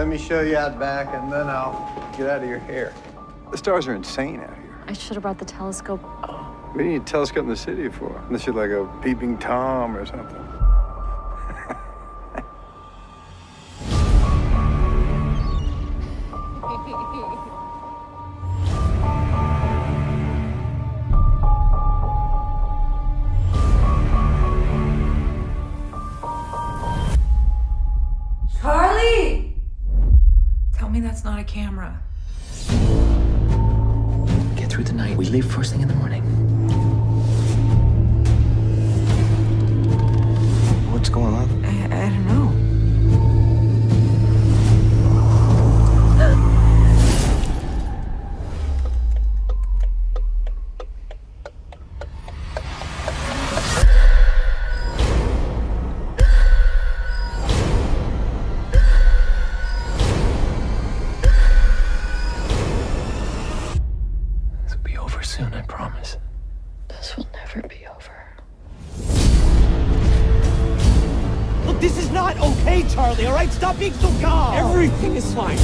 Let me show you out back, and then I'll get out of your hair. The stars are insane out here. I should have brought the telescope. What do you need a telescope in the city for? Unless you're like a peeping Tom or something. Charlie! Tell me that's not a camera. Get through the night. We leave first thing in the morning. What's going on? I don't know. This will be over soon, I promise. This will never be over. Look, this is not okay, Charlie, all right? Stop being so calm. Everything is fine.